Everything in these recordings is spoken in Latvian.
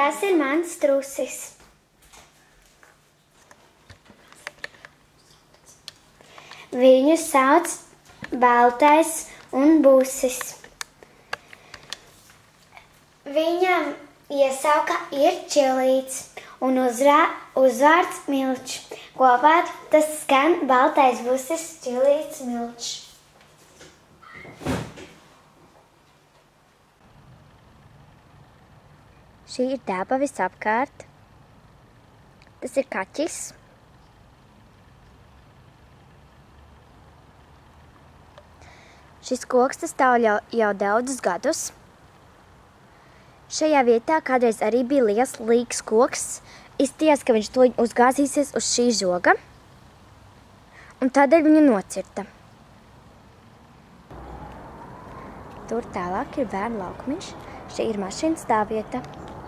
Tas ir mans trusis. Viņu sauc Baltais un Busis. Viņam iesauka ir Čilīts un uzvārds Milčs. Kopā tas skan Baltais Busis, Čilīts, Milčs. Šī ir daba visapkārt. Tas ir kaķis. Šis koks tas stāv jau daudzus gadus. Šajā vietā kādreiz arī bija liels līgs koks. Izskatījās, ka viņš to uzgāzīsies uz šī žoga, un tādēļ viņu nocirta. Tur tālāk ir bērnu laukumiņš. Šī ir mašīna stāvvieta.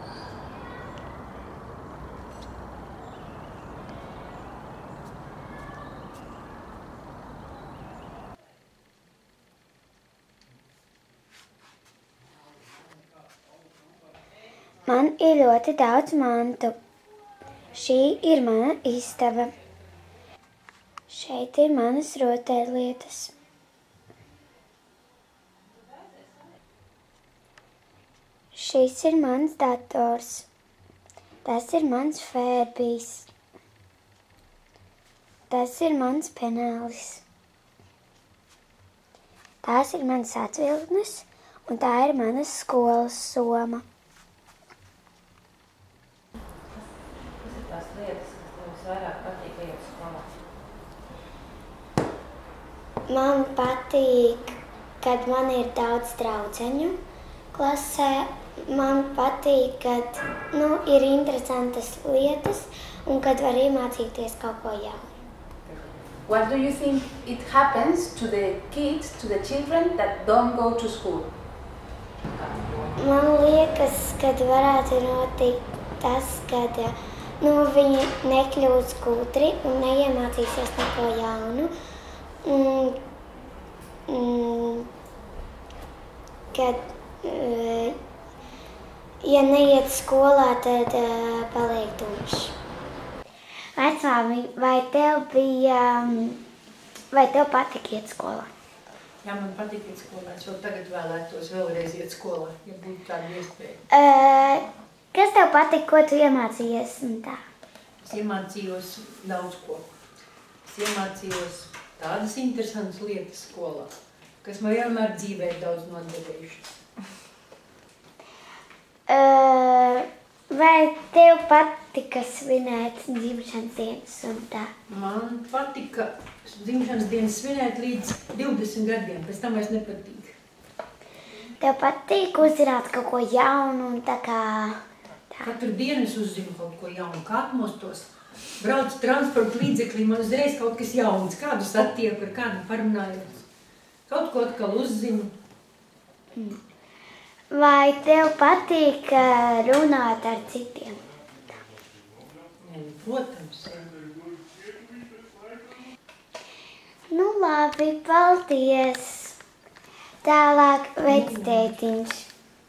Man ir ļoti daudz mantu. Šī ir mana istaba. Šeit ir manas rotaļlietas. Šis ir mans dators. Tas ir mans fērbijs. Tas ir mans penālis. Tās ir manas atviltnes, un tā ir manas skolas soma. Tās lietas, kas tev visvairāk patīk ejot skolā? Man patīk, kad man ir daudz draudzeņu klasē. Man patīk, kad ir interesantas lietas un kad var iemācīties kaut ko jaunu. What do you think it happens to the kids, to the children that don't go to school? Man liekas, kad varētu notikt tas, kad viņi nekļūs gudri un neiemācīsies neko jaunu. Kad, ja neiet skolā, tad paliek tumšs. Vecmāmiņ, vai tev patīk iet skolā? Jā, man patīk iet skolā. Es vēl tagad vēlētos vēlreiz iet skolā, ja būtu tāda iespēja. Kas tev patīk, ko tu iemācījies un tā? Es iemācījos daudz ko. Es iemācījos tādas interesantas lietas skolā, kas man vienmēr dzīvē daudz noderējušas. Vai tev patika svinēt dzimšanas dienas un tā? Man patika dzimšanas dienas svinēt līdz 20 gadiem, pēc tam vairs nepatīk. Tev patīk uzzināt kaut ko jaunu un tā kā... Katru dienu es uzzinu kaut ko jaunu, kā atmostos. Braucu transporta līdzeklī, man uzreiz kaut kas jauns, kādu satieku, ar kādu parunājos. Kaut ko atkal uzzinu. Vai tev patīk runāt ar citiem? Protams. Nu labi, paldies. Tālāk vectētiņš.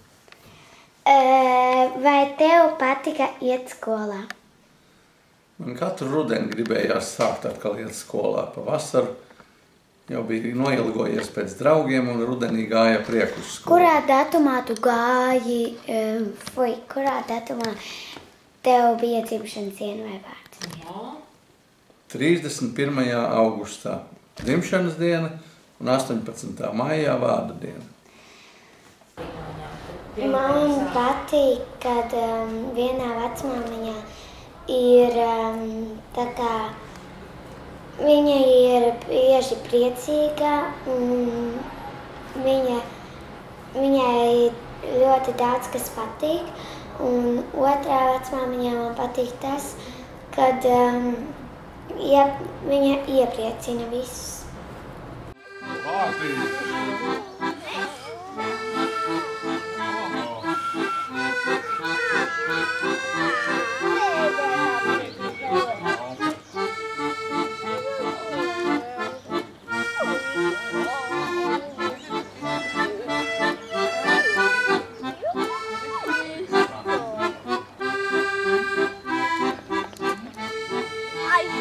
Vai tev patika iet skolā? Man katru rudeni gribējās sākt atkal iet skolā. Pavasaru jau bija noilgojies pēc draugiem un rudenī gāja prieku uz skolu. Kurā datumā tu gāji, kurā datumā tev bija dzimšanas diena vai vārds? 31. augustā dzimšanas diena un 18. maijā vārdu diena. Man patīk, kad vienā vecmāmiņā ir tā kā viņa ir bieži priecīga un viņai ļoti daudz kas patīk. Un otrā vecmāmiņā man patīk tas, kad viņa iepriecina visus.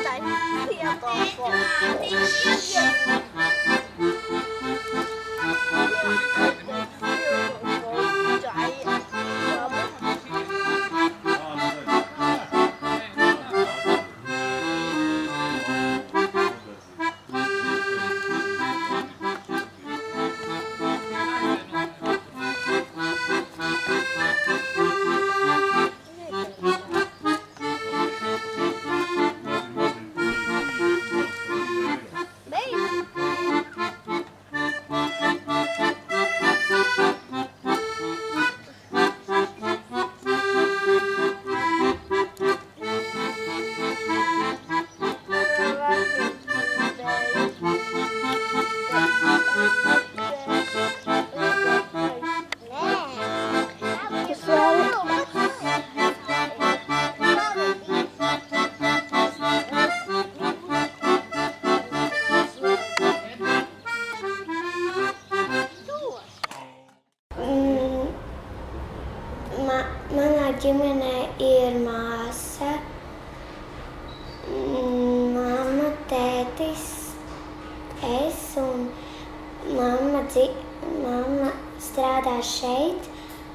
Manā ģimenē ir māsa, mamma, tētis, es un mamma strādā šeit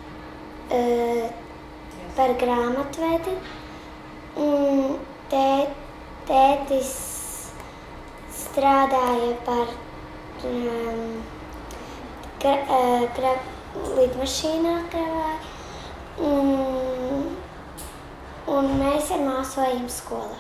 par grāmatvedi. Tētis strādāja par lidmašīnā kravāja. Un mēs ar māsu ejam skolā.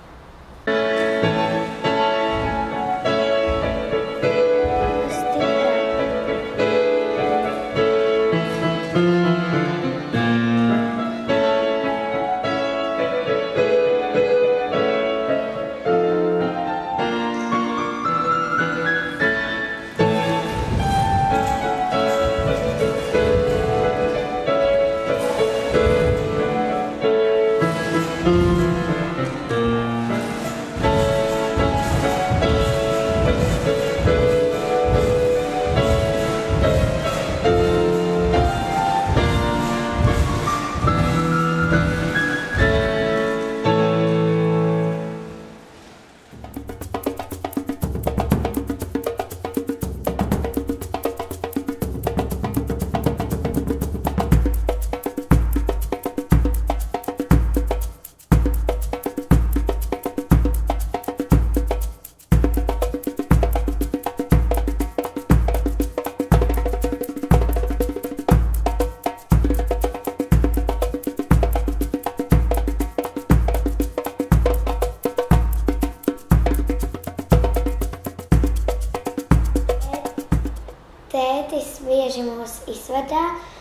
Tētis bieži mūs izvadā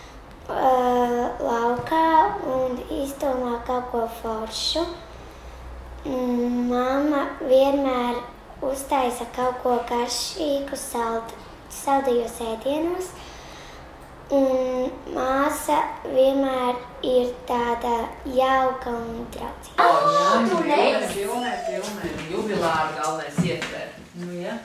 laukā un izdomā kaut ko foršu. Mamma vienmēr uztaisa kaut ko garšīgu saldajos ēdienos. Un māsa vienmēr ir tāda jauka un draudzīga. Pilnē. Jubilāri galvenais ietver. Nu, ja?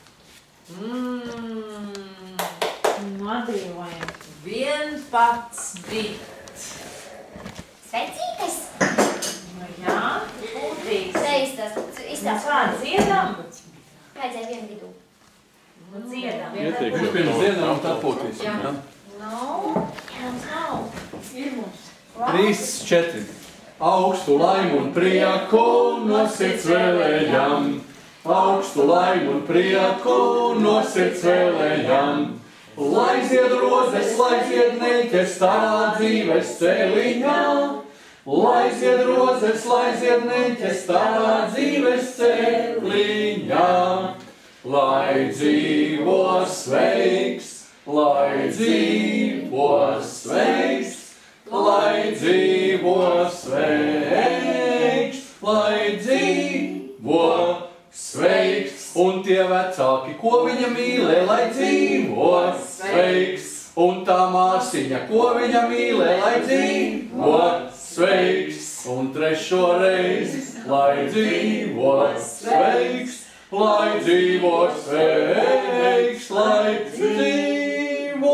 Madīvojam. 11. Svecītes! Nu, jā, būtīs. Izstāst. Dziedam? Vajadzēja vienu vidū. Nu, dziedam. Ieteikšu pirms dziedam un tad potīsim, ja? Nav. Ir mums. 3, 4. Augstu laimu un prieku no sirds vēlējam. Augstu laimu un prieku no sirds vēlējam. Lai zied rozes, lai zied neķes tavā dzīves celiņā. Lai zied rozes, lai zied neķes tavā dzīves celiņā. Lai dzīvo sveiks, lai dzīvo sveiks, lai dzīvo sveiks, lai dzīvo sveiks. Un tie vecāki, ko viņa mīlē, lai dzīvo sveiks. Un tā māsiņa, ko viņa mīlē, lai dzīvo sveiks. Un trešo reizi, lai dzīvo sveiks, lai dzīvo sveiks, lai dzīvo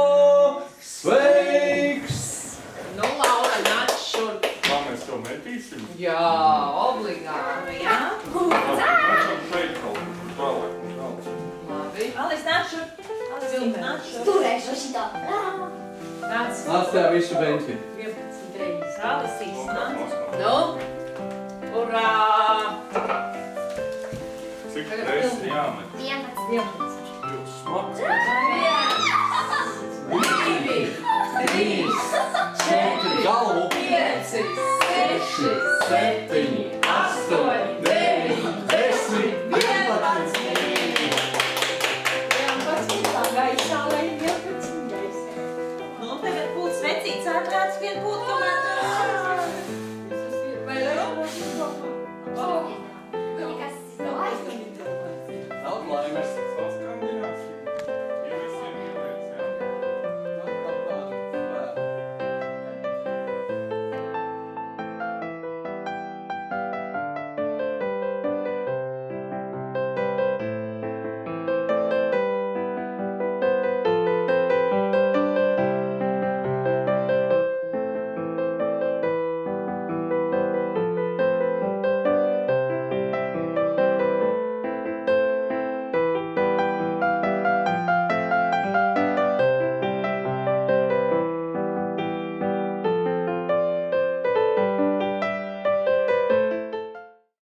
sveiks. Nu, Laura, nāc šur. Kā mēs to metīsim? Jā, obligāti, jā. Turēšu šitā. Nāc. Atstājā visu beņķi. 11 reizes. Alisīs, nāc. Nu? Urā! Cik reizes jāmet? 11. Jūtas smags. 2, 3, 4, galvu. 5, 6, 7, 8,